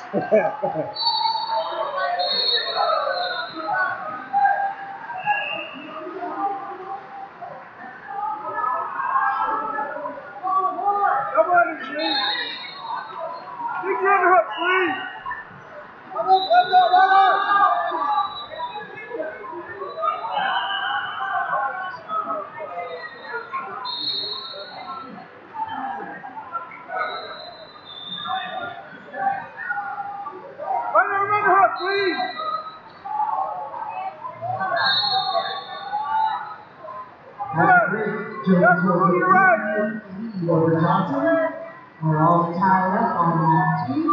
Over Johnson, we're all tied up on that team.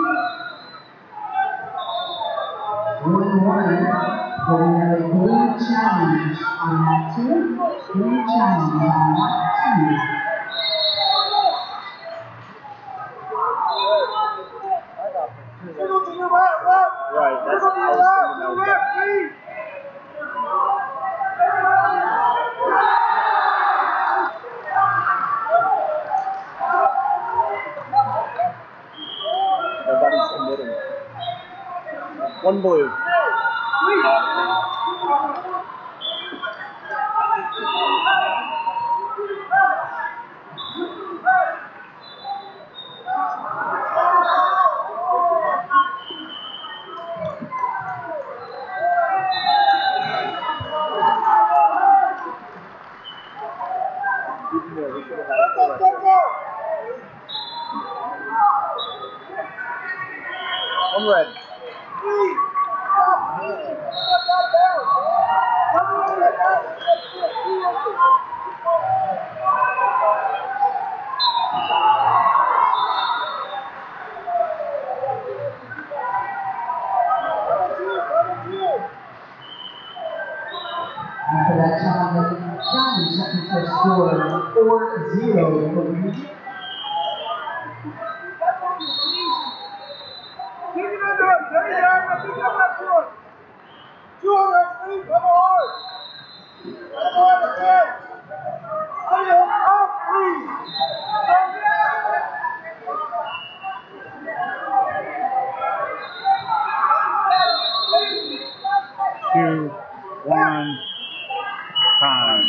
1-1, but we have a blue challenge on that team. Blue challenge on that team. Right, that's what I was thinking. Nobody's committing. One blue. One red. After that challenge, second first score 4-0 for Region. Two, one, time.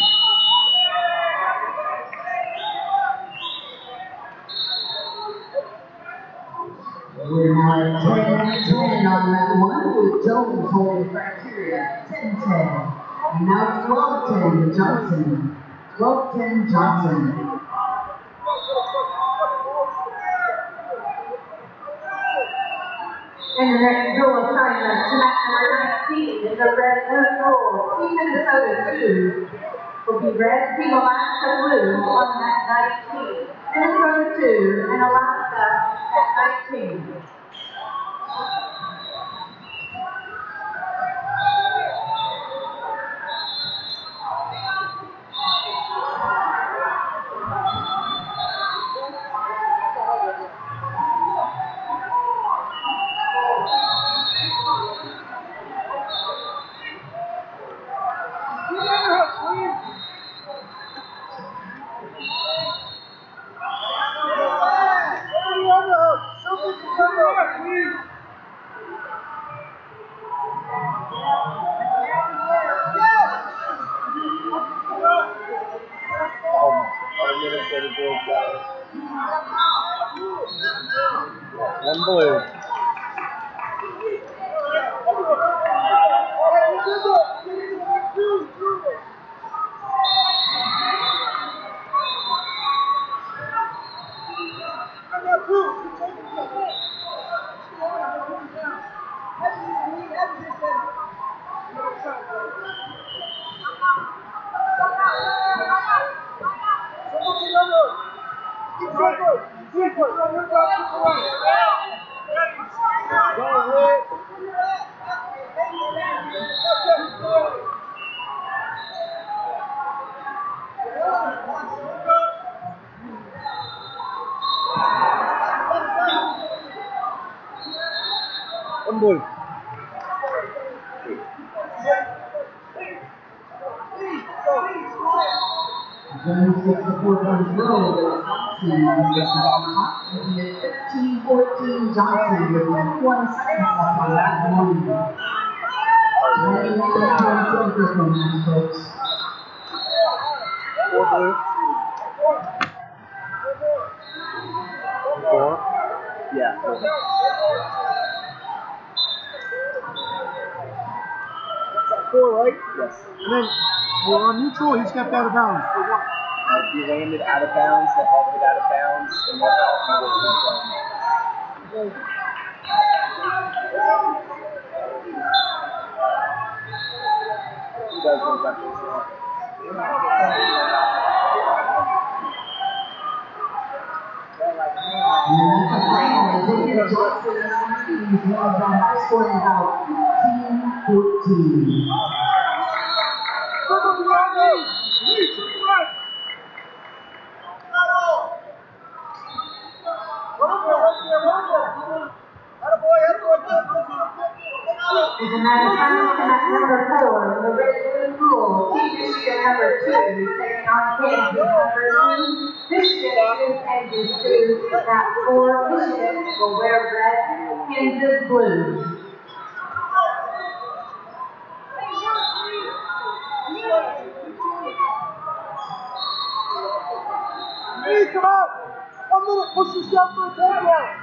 We're now 10-10 on that one, with Jones holding criteria 10-10. And now 12-10 Johnson. 12-10 Johnson. And the next goal assignment to match number 19 is a red and goal. Team Minnesota 2 will be red, Team Alaska blue on that 19. Minnesota 2 and Alaska at 19. One blue. One blue. Jones gets the 4-point roll. Johnson is on top. It is 15-14 Johnson with 21 seconds left on that one. 21-26 match, folks. Four blue. Four? Yeah. Four, right? Yes. And then we're on neutral. He stepped out of bounds. For what? He landed out of bounds, the head hit out of bounds, and we're out and we're still playing. He does what he's actually saying. And that's a final. Xavier Johnson is high scoring about 15-14. As a matter of time, match number 4, the Red Blue Pool, Team Michigan number 2, taking on Kansas number 2. Michigan is Kansas 2, that 4, Michigan will wear red, Kansas blue. Hey, come out! 1 minute, push yourself for a takeoff!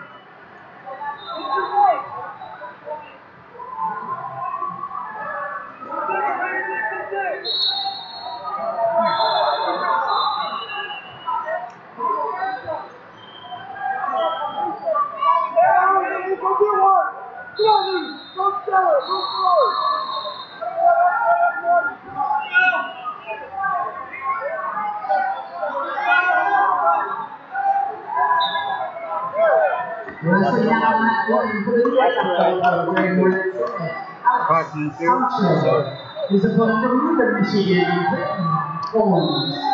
Wrestling down on that one, blue, wearing more than 6. Alex Archer is a book from Northern Michigan, Britain, Owens.